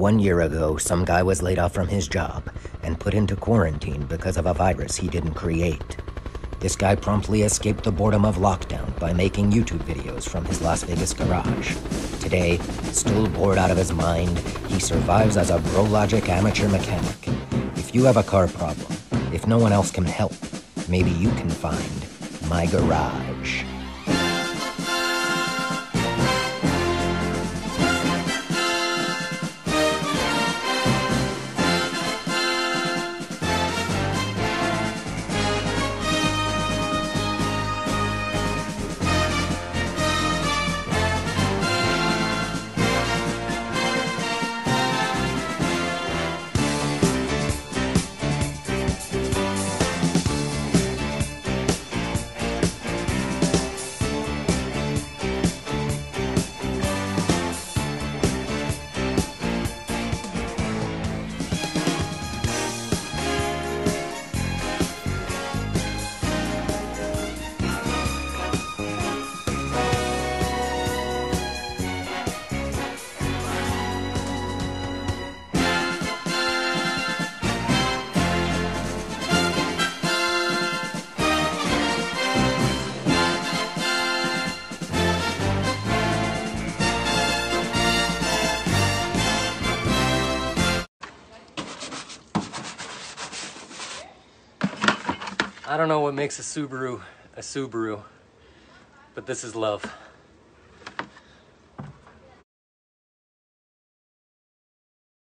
1 year ago, some guy was laid off from his job and put into quarantine because of a virus he didn't create. This guy promptly escaped the boredom of lockdown by making YouTube videos from his Las Vegas garage. Today, still bored out of his mind, he survives as a BroLogic amateur mechanic. If you have a car problem, if no one else can help, maybe you can find my garage. I don't know what makes a Subaru, but this is love.